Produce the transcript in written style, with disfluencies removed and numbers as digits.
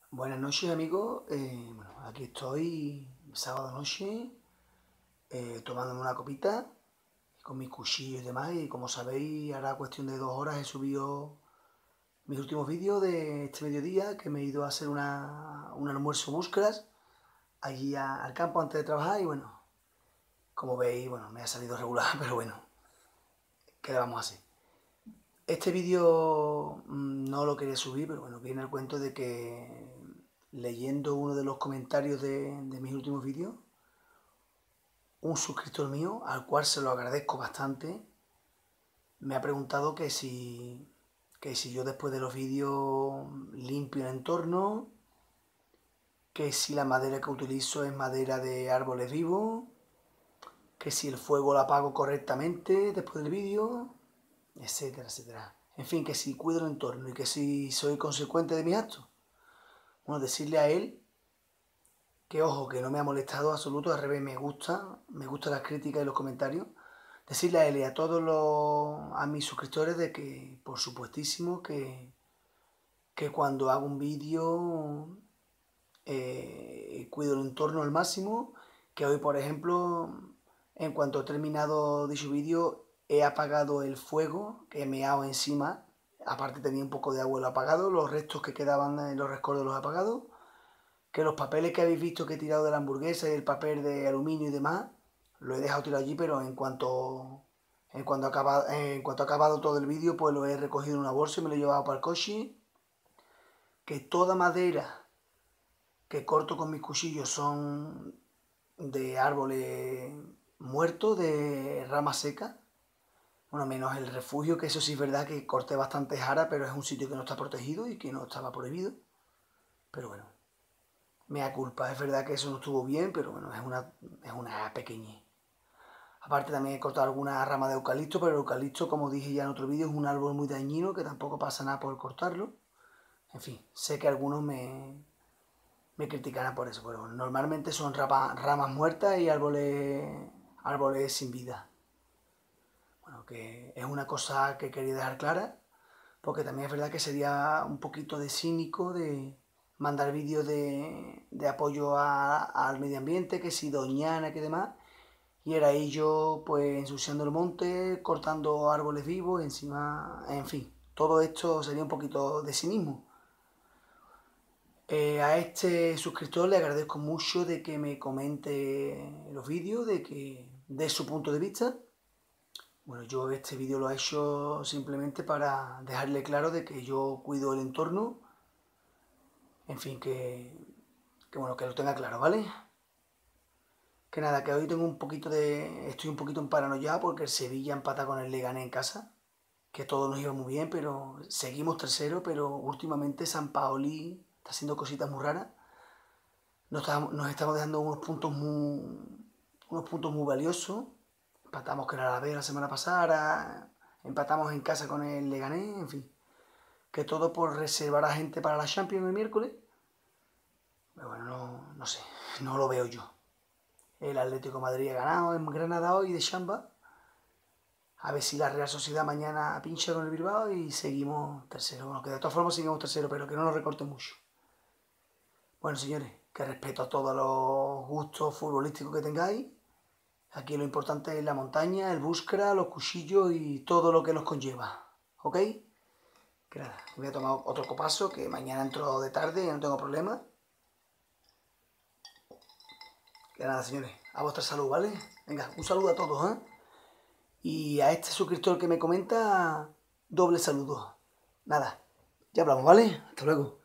Buenas noches amigos, bueno, aquí estoy sábado noche tomándome una copita con mis cuchillos y demás y como sabéis ahora cuestión de 2 horas he subido mis últimos vídeos de este mediodía que me he ido a hacer un almuerzo búsquedas allí al campo antes de trabajar y bueno, como veis, bueno, me ha salido regular, pero bueno, ¿qué le vamos a hacer? Este vídeo no lo quería subir, pero bueno, viene al cuento de que leyendo uno de los comentarios de mis últimos vídeos, un suscriptor mío, al cual se lo agradezco bastante, me ha preguntado que si yo después de los vídeos limpio el entorno, que si la madera que utilizo es madera de árboles vivos, que si el fuego lo apago correctamente después del vídeo, etcétera, etcétera. En fin, que si cuido el entorno y que si soy consecuente de mis actos. Bueno, decirle a él que ojo, que no me ha molestado absoluto, al revés, me gustan las críticas y los comentarios. Decirle a él y a a mis suscriptores de que, por supuestísimo, que cuando hago un vídeo cuido el entorno al máximo, que hoy, por ejemplo, en cuanto he terminado dicho vídeo, he apagado el fuego que me he meado encima, aparte tenía un poco de agua apagado, los restos que quedaban en los rescoldos los he apagado, que los papeles que habéis visto que he tirado de la hamburguesa y el papel de aluminio y demás, lo he dejado tirado allí, pero en cuanto ha acabado todo el vídeo, pues lo he recogido en una bolsa y me lo he llevado para el coche. Que toda madera que corto con mis cuchillos son de árboles muertos, de ramas secas. Bueno, menos el refugio, que eso sí es verdad que corté bastante jara, pero es un sitio que no está protegido y que no estaba prohibido. Pero bueno, mea culpa, es verdad que eso no estuvo bien, pero bueno, es una pequeñez. Aparte también he cortado alguna rama de eucalipto, pero el eucalipto, como dije ya en otro vídeo, es un árbol muy dañino que tampoco pasa nada por cortarlo. En fin, sé que algunos me criticarán por eso, pero normalmente son ramas muertas y árboles sin vida. Bueno, que es una cosa que quería dejar clara, porque también es verdad que sería un poquito de cínico de mandar vídeos de apoyo al medio ambiente, que si doñana, que demás, y era ahí yo pues ensuciando el monte, cortando árboles vivos, encima, en fin, todo esto sería un poquito de cinismo. A este suscriptor le agradezco mucho de que me comente los vídeos, de que dé su punto de vista. Bueno, yo este vídeo lo he hecho simplemente para dejarle claro de que yo cuido el entorno, en fin, bueno, que lo tenga claro, ¿vale? Que nada, que hoy estoy un poquito en paranoia porque el Sevilla empata con el Leganés en casa, que todo nos iba muy bien, pero seguimos tercero, pero últimamente San Paoli está haciendo cositas muy raras. Nos estamos dejando unos puntos muy valiosos. Empatamos con el Alavés la semana pasada, empatamos en casa con el Leganés, en fin. Que todo por reservar a gente para la Champions el miércoles. Pero bueno, no sé, no lo veo yo. El Atlético de Madrid ha ganado en Granada hoy de chamba. A ver si la Real Sociedad mañana pincha con el Bilbao y seguimos tercero. Bueno, que de todas formas seguimos tercero, pero que no nos recorte mucho. Bueno, señores, que respeto a todos los gustos futbolísticos que tengáis. Aquí lo importante es la montaña, el búsqueda, los cuchillos y todo lo que nos conlleva. ¿Ok? Que nada, voy a tomar otro copazo, que mañana entro de tarde y no tengo problema. Que nada, señores, a vuestra salud, ¿vale? Venga, un saludo a todos, ¿eh? Y a este suscriptor que me comenta, doble saludo. Nada, ya hablamos, ¿vale? Hasta luego.